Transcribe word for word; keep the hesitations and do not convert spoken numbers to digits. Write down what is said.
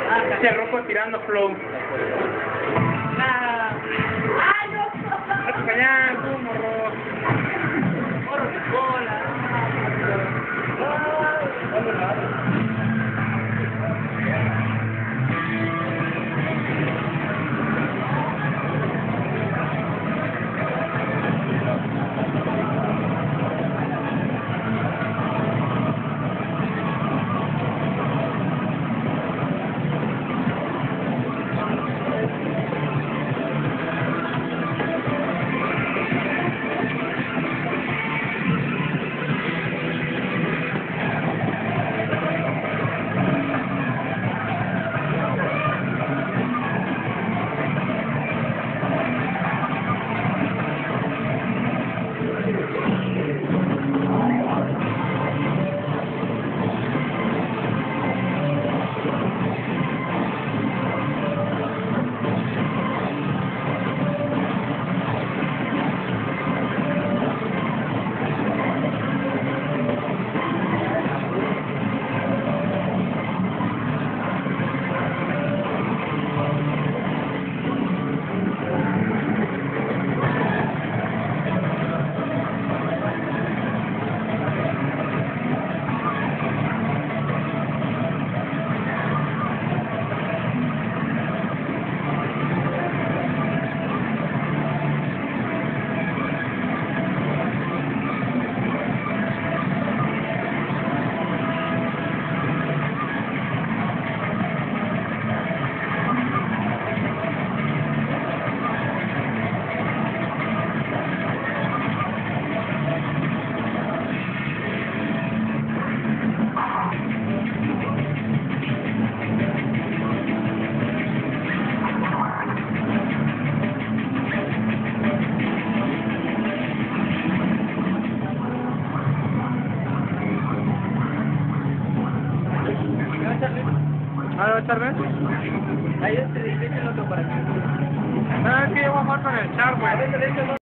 Ese rojo tirando flow. Ah, ah, no. Vete para allá, tú, morro. Morro de bola. ¿Ah, tal vez? Ahí este, el otro para acá. Ah, es que yo voy a jugar con el Char, güey.